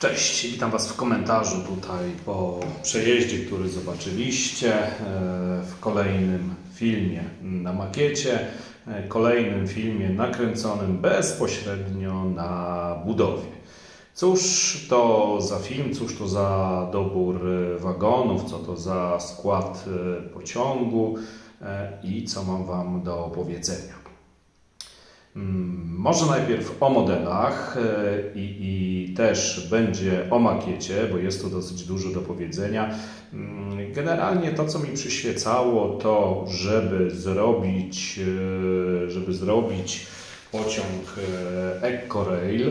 Cześć, witam Was w komentarzu tutaj po przejeździe, który zobaczyliście, w kolejnym filmie na makiecie, kolejnym filmie nakręconym bezpośrednio na budowie. Cóż to za film, cóż to za dobór wagonów, co to za skład pociągu i co mam Wam do opowiedzenia. Może najpierw o modelach i też będzie o makiecie, bo jest tu dosyć dużo do powiedzenia. Generalnie to, co mi przyświecało, to żeby zrobić pociąg EcoRail.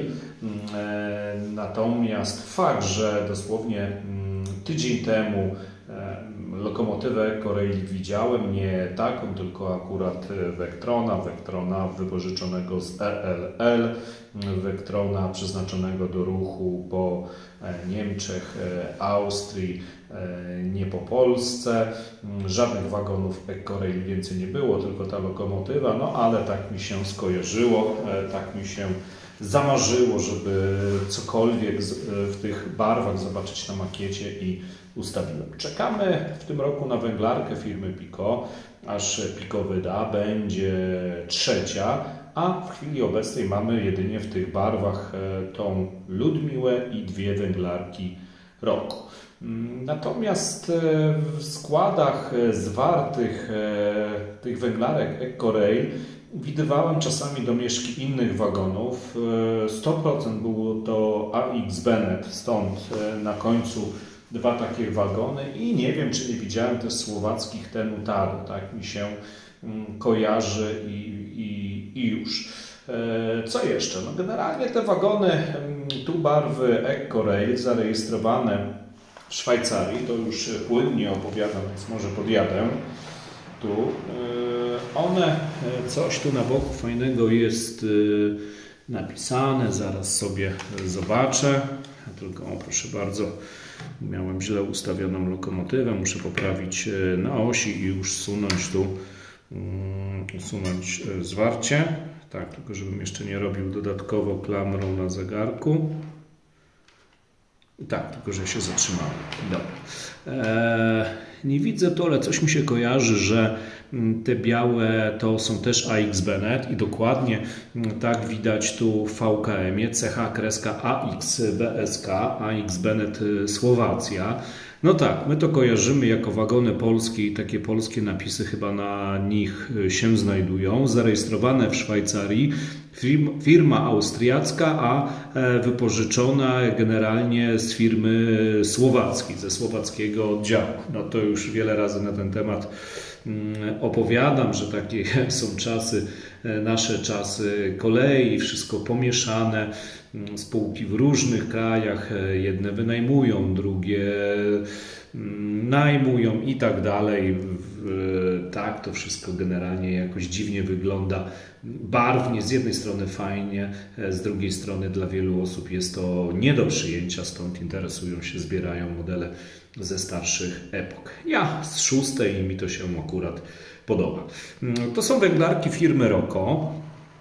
Natomiast fakt, że dosłownie tydzień temu lokomotywę EcoRail widziałem, nie taką, tylko akurat Vectrona wypożyczonego z ELL, Vectrona przeznaczonego do ruchu po Niemczech, Austrii, nie po Polsce. Żadnych wagonów EcoRail więcej nie było, tylko ta lokomotywa, no ale tak mi się skojarzyło, tak mi się zamarzyło, żeby cokolwiek w tych barwach zobaczyć na makiecie i ustawiłem. Czekamy w tym roku na węglarkę firmy Pico, aż Pico wyda, będzie trzecia, a w chwili obecnej mamy jedynie w tych barwach tą Ludmiłę i dwie węglarki roku. Natomiast w składach zwartych tych węglarek EcoRail widywałem czasami domieszki innych wagonów. 100% było to AX Bennett, stąd na końcu dwa takie wagony i nie wiem, czy nie widziałem też słowackich Tenutado, tak mi się kojarzy i już. Co jeszcze? No generalnie te wagony tu barwy EcoRail zarejestrowane w Szwajcarii, to już płynnie opowiadam, więc może podjadę tu. One, coś tu na boku fajnego jest napisane, zaraz sobie zobaczę. Tylko, o, proszę bardzo, miałem źle ustawioną lokomotywę, muszę poprawić na osi i już usunąć zwarcie. Tak, tylko żebym jeszcze nie robił dodatkowo klamrą na zegarku. Tak, tylko że się zatrzymałem. Dobra. Nie widzę to, ale coś mi się kojarzy, że te białe to są też AX Bennett i dokładnie tak widać tu w VKM-ie CH-AX BSK, AX Bennett Słowacja. No tak, my to kojarzymy jako wagony polskie i takie polskie napisy chyba na nich się znajdują. Zarejestrowane w Szwajcarii, firma austriacka, a wypożyczona generalnie z firmy słowackiej, ze słowackiego oddziału. No to już wiele razy na ten temat opowiadam, że takie są czasy, nasze czasy kolei, wszystko pomieszane, spółki w różnych krajach, jedne wynajmują, drugie najmują i tak dalej. Tak, to wszystko generalnie jakoś dziwnie wygląda, barwnie, z jednej strony fajnie, z drugiej strony dla wielu osób jest to nie do przyjęcia, stąd interesują się, zbierają modele ze starszych epok. Ja z szóstej i mi to się akurat podoba. To są węglarki firmy Rocco.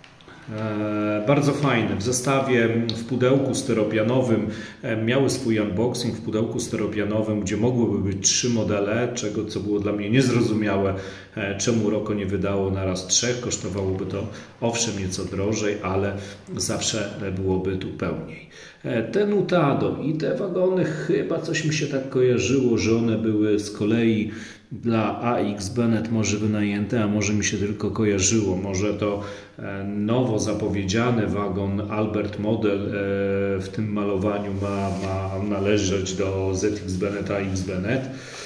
Bardzo fajne, w zestawie, w pudełku styropianowym, miały swój unboxing w pudełku styropianowym, gdzie mogłyby być 3 modele, co było dla mnie niezrozumiałe, czemu Rocco nie wydało naraz 3, kosztowałoby to owszem nieco drożej, ale zawsze byłoby tu pełniej. Tenutado i te wagony chyba coś mi się tak kojarzyło, że one były z kolei dla AX Bennett może wynajęte, a może mi się tylko kojarzyło. Może to nowo zapowiedziany wagon Albert Model w tym malowaniu ma należeć do ZX Bennett, AX Bennett.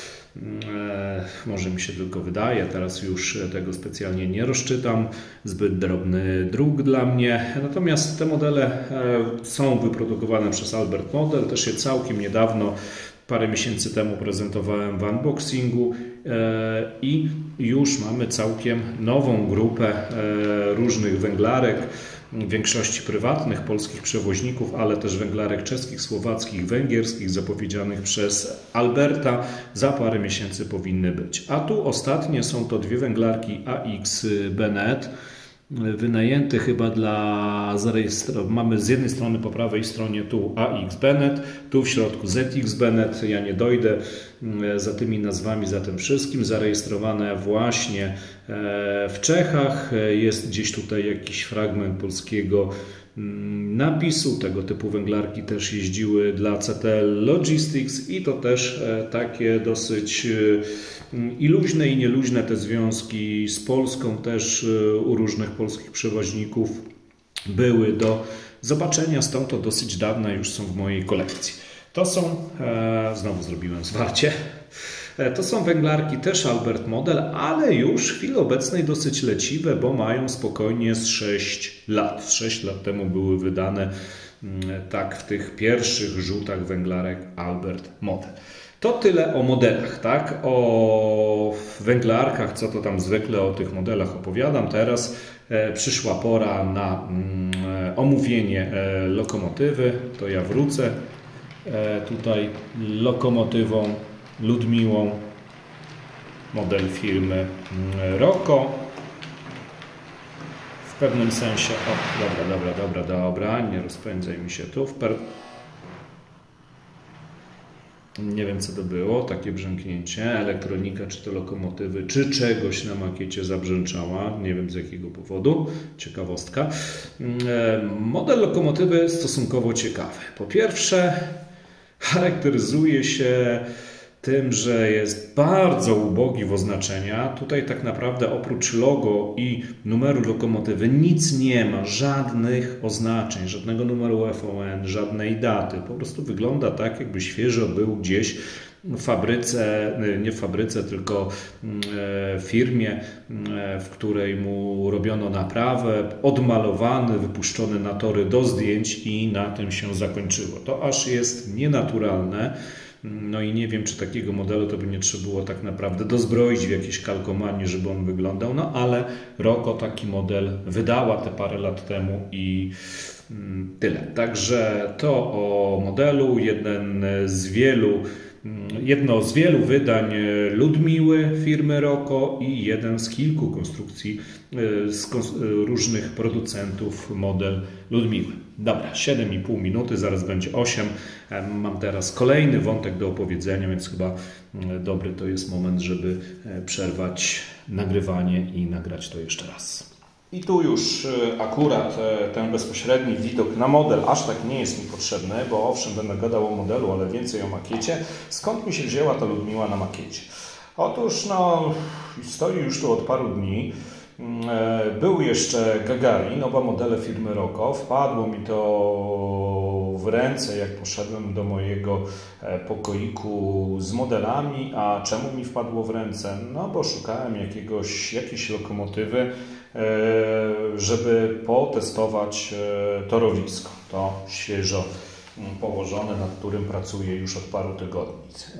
Może mi się tylko wydaje, teraz już tego specjalnie nie rozczytam, zbyt drobny druk dla mnie. Natomiast te modele są wyprodukowane przez Albert Model, też je całkiem niedawno, parę miesięcy temu prezentowałem w unboxingu i już mamy całkiem nową grupę różnych węglarek, w większości prywatnych, polskich przewoźników, ale też węglarek czeskich, słowackich, węgierskich, zapowiedzianych przez Alberta, za parę miesięcy powinny być. A tu ostatnie są to dwie węglarki AX Bennett, wynajęty chyba mamy z jednej strony po prawej stronie tu AX Bennett, tu w środku ZX Bennett, ja nie dojdę za tymi nazwami, za tym wszystkim, zarejestrowane właśnie w Czechach, jest gdzieś tutaj jakiś fragment polskiego napisu, tego typu węglarki też jeździły dla CTL Logistics i to też takie dosyć i luźne i nieluźne te związki z Polską też u różnych polskich przewoźników były do zobaczenia, stąd to dosyć dawne już są w mojej kolekcji. To są, znowu zrobiłem zwarcie, to są węglarki też Albert model, ale już w chwili obecnej dosyć leciwe, bo mają spokojnie z 6 lat. 6 lat temu były wydane tak w tych pierwszych rzutach węglarek Albert model. To tyle o modelach, tak? O węglarkach, co to tam zwykle o tych modelach opowiadam. Teraz przyszła pora na omówienie lokomotywy. To ja wrócę tutaj lokomotywą Ludmiłą, model firmy Roko. W pewnym sensie, dobra, nie rozpędzaj mi się tu. Nie wiem, co to było, takie brzęknięcie, elektronika, czy to lokomotywy, czy czegoś na makiecie zabrzęczała, nie wiem z jakiego powodu, ciekawostka. Model lokomotywy stosunkowo ciekawy. Po pierwsze, charakteryzuje się tym, że jest bardzo ubogi w oznaczenia. Tutaj tak naprawdę oprócz logo i numeru lokomotywy nic nie ma, żadnych oznaczeń, żadnego numeru FON, żadnej daty. Po prostu wygląda tak, jakby świeżo był gdzieś w fabryce, nie w fabryce, tylko w firmie, w której mu robiono naprawę, odmalowany, wypuszczony na tory do zdjęć i na tym się zakończyło. To aż jest nienaturalne. No i nie wiem, czy takiego modelu to by nie trzeba było tak naprawdę dozbroić w jakieś kalkomanie, żeby on wyglądał, no ale Roko taki model wydała te parę lat temu i tyle. Także to o modelu, jedno z wielu wydań Ludmiły firmy Roko i jeden z kilku konstrukcji z różnych producentów model Ludmiły. Dobra, 7,5 minuty, zaraz będzie 8. Mam teraz kolejny wątek do opowiedzenia, więc chyba dobry to jest moment, żeby przerwać nagrywanie i nagrać to jeszcze raz. I tu już akurat ten bezpośredni widok na model aż tak nie jest mi potrzebny, bo owszem, będę gadał o modelu, ale więcej o makiecie. Skąd mi się wzięła ta Ludmiła na makiecie? Otóż stoi już tu od paru dni. Był jeszcze Gagarin, oba modele firmy Roko. Wpadło mi to w ręce, jak poszedłem do mojego pokoiku z modelami. A czemu mi wpadło w ręce? No bo szukałem jakiejś lokomotywy, żeby potestować torowisko. To świeżo położone, nad którym pracuję już od paru tygodni.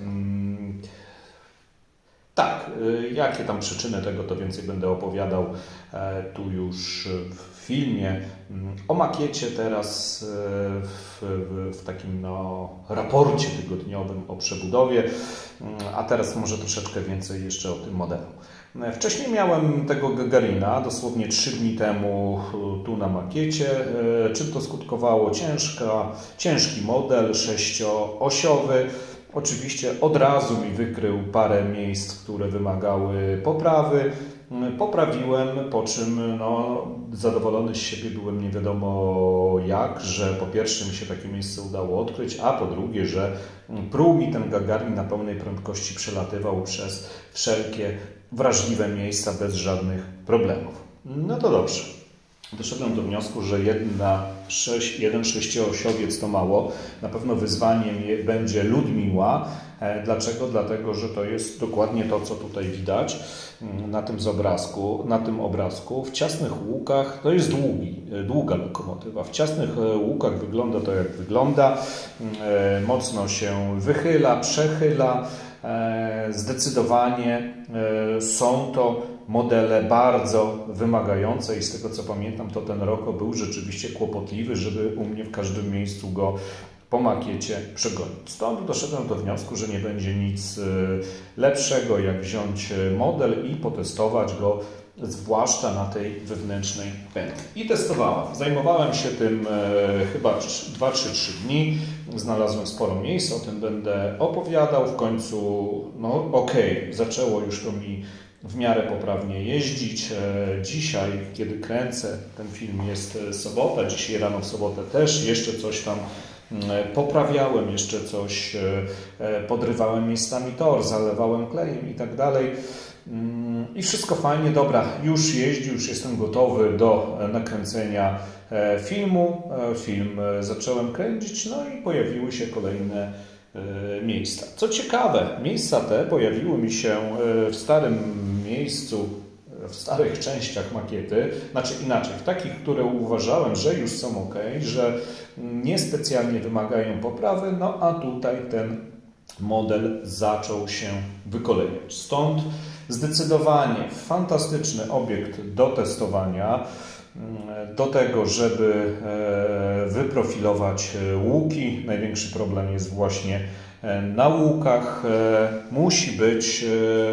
Tak, jakie tam przyczyny tego, to więcej będę opowiadał tu już w filmie. O makiecie teraz w takim raporcie tygodniowym o przebudowie, a teraz może troszeczkę więcej jeszcze o tym modelu. Wcześniej miałem tego Gagarina, dosłownie 3 dni temu tu na makiecie. Czym to skutkowało? Ciężki model, 6-osiowy. Oczywiście od razu mi wykrył parę miejsc, które wymagały poprawy. Poprawiłem, po czym zadowolony z siebie byłem nie wiadomo jak, że po pierwsze mi się takie miejsce udało odkryć, a po drugie, że pruł mi ten Gagarin na pełnej prędkości przelatywał przez wszelkie wrażliwe miejsca bez żadnych problemów. No to dobrze. Doszedłem do wniosku, że jeden 6-osiowiec to mało. Na pewno wyzwaniem będzie Ludmiła. Dlaczego? Dlatego, że to jest dokładnie to, co tutaj widać na tym obrazku. W ciasnych łukach, to jest długa lokomotywa. W ciasnych łukach wygląda to, jak wygląda. Mocno się wychyla, przechyla. Zdecydowanie są to modele bardzo wymagające i z tego co pamiętam, to ten Roko był rzeczywiście kłopotliwy, żeby u mnie w każdym miejscu go po makiecie przegonić. Stąd doszedłem do wniosku, że nie będzie nic lepszego jak wziąć model i potestować go zwłaszcza na tej wewnętrznej pętli. I testowałem. Zajmowałem się tym chyba 2-3 dni. Znalazłem sporo miejsc, o tym będę opowiadał. W końcu, zaczęło już to mi w miarę poprawnie jeździć. Dzisiaj, kiedy kręcę ten film, jest sobota. Dzisiaj rano w sobotę też jeszcze coś tam poprawiałem, jeszcze coś podrywałem miejscami tor, zalewałem klejem i tak dalej. I wszystko fajnie, dobra, już jeździ, już jestem gotowy do nakręcenia filmu. Film zacząłem kręcić, no i pojawiły się kolejne miejsca. Co ciekawe, miejsca te pojawiły mi się w starym miejscu, w starych częściach makiety, znaczy inaczej, w takich, które uważałem, że już są ok, że niespecjalnie wymagają poprawy, no a tutaj ten model zaczął się wykolejać. Stąd zdecydowanie fantastyczny obiekt do testowania, do tego, żeby wyprofilować łuki. Największy problem jest właśnie na łukach. Musi być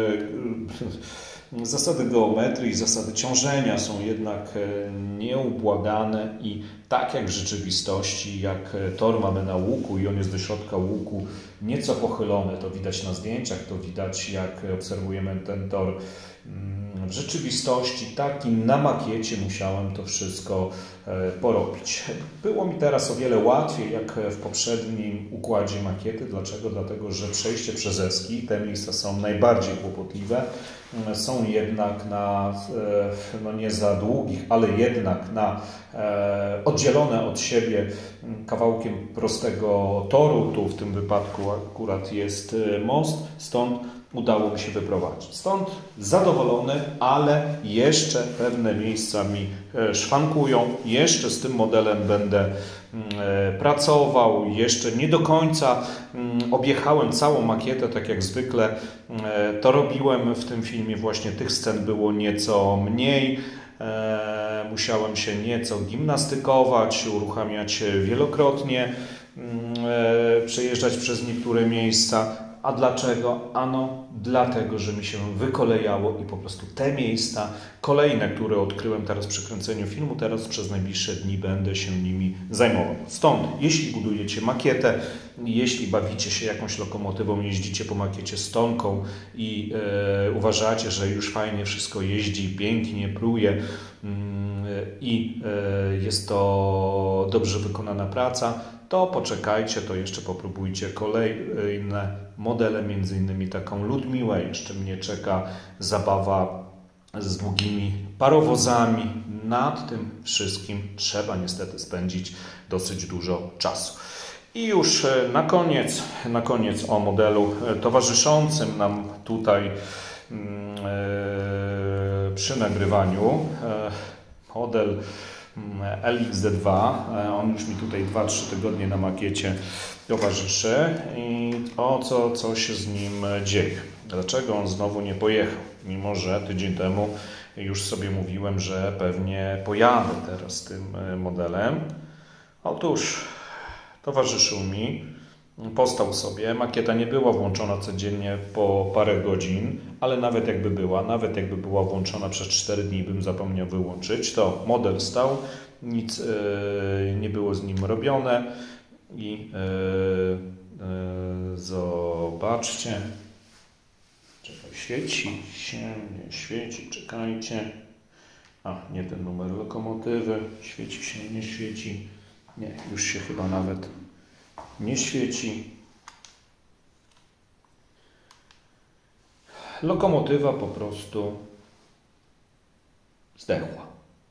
zasady geometrii, zasady ciążenia są jednak nieubłagane i tak jak w rzeczywistości, jak tor mamy na łuku i on jest do środka łuku nieco pochylony, to widać na zdjęciach, to widać jak obserwujemy ten tor w rzeczywistości, tak i na makiecie musiałem to wszystko porobić. Było mi teraz o wiele łatwiej jak w poprzednim układzie makiety. Dlaczego? Dlatego, że przejście przez eski, te miejsca są najbardziej kłopotliwe, są jednak na, no nie za długich, ale jednak na oddzielone od siebie kawałkiem prostego toru. Tu w tym wypadku akurat jest most, stąd udało mi się wyprowadzić. Stąd zadowolony, ale jeszcze pewne miejsca mi szwankują. Jeszcze z tym modelem będę pracował. Jeszcze nie do końca objechałem całą makietę, tak jak zwykle to robiłem w tym filmie. Właśnie tych scen było nieco mniej. Musiałem się nieco gimnastykować, uruchamiać wielokrotnie, przejeżdżać przez niektóre miejsca. A dlaczego? Ano dlatego, że mi się wykolejało i po prostu te miejsca kolejne, które odkryłem teraz przy kręceniu filmu, teraz przez najbliższe dni będę się nimi zajmował. Stąd, jeśli budujecie makietę, jeśli bawicie się jakąś lokomotywą, jeździcie po makiecie z tonką i uważacie, że już fajnie wszystko jeździ, pięknie pruje i jest to dobrze wykonana praca, to poczekajcie, to jeszcze popróbujcie kolejne modele, między innymi taką Ludmiłę. Jeszcze mnie czeka zabawa z długimi parowozami. Nad tym wszystkim trzeba niestety spędzić dosyć dużo czasu. I już na koniec o modelu towarzyszącym nam tutaj przy nagrywaniu. Model LXD2, on już mi tutaj 2-3 tygodnie na makiecie towarzyszy i co się z nim dzieje? Dlaczego on znowu nie pojechał? Mimo że tydzień temu już sobie mówiłem, że pewnie pojadę teraz tym modelem. Otóż towarzyszył mi, postał sobie, makieta nie była włączona codziennie po parę godzin, ale nawet jakby była włączona przez 4 dni, bym zapomniał wyłączyć, to model stał, nic nie było z nim robione i zobaczcie, świeci się, nie świeci, czekajcie, nie ten numer lokomotywy, świeci się, nie świeci, nie, już się chyba nawet nie świeci. Lokomotywa po prostu zdechła.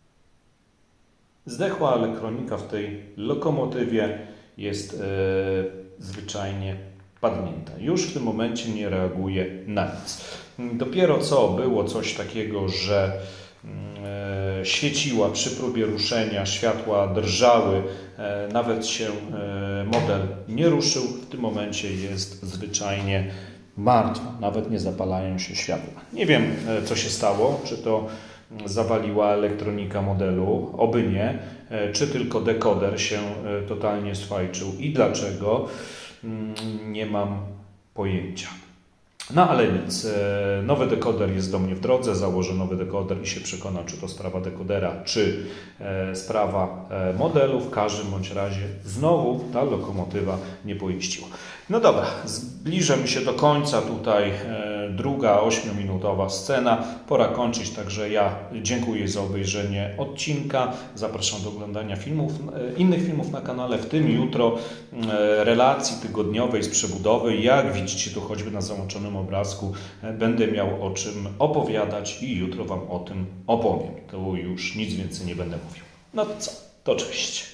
Zdechła elektronika w tej lokomotywie jest zwyczajnie padnięta. Już w tym momencie nie reaguje na nic. Dopiero co było coś takiego, że świeciła przy próbie ruszenia, światła drżały, nawet się model nie ruszył. W tym momencie jest zwyczajnie martwa, nawet nie zapalają się światła. Nie wiem, co się stało, czy to zawaliła elektronika modelu, oby nie, czy tylko dekoder się totalnie sfajczył i dlaczego, nie mam pojęcia. No ale nic, nowy dekoder jest do mnie w drodze, założę nowy dekoder i się przekonam, czy to sprawa dekodera, czy sprawa modelu. W każdym bądź razie znowu ta lokomotywa nie pojeździła. No dobra, zbliżamy się do końca tutaj, druga 8-minutowa scena. Pora kończyć, także ja dziękuję za obejrzenie odcinka. Zapraszam do oglądania innych filmów na kanale, w tym jutro relacji tygodniowej z przebudowy. Jak widzicie tu choćby na załączonym obrazku, będę miał o czym opowiadać i jutro Wam o tym opowiem. To już nic więcej nie będę mówił. No to co? To cześć.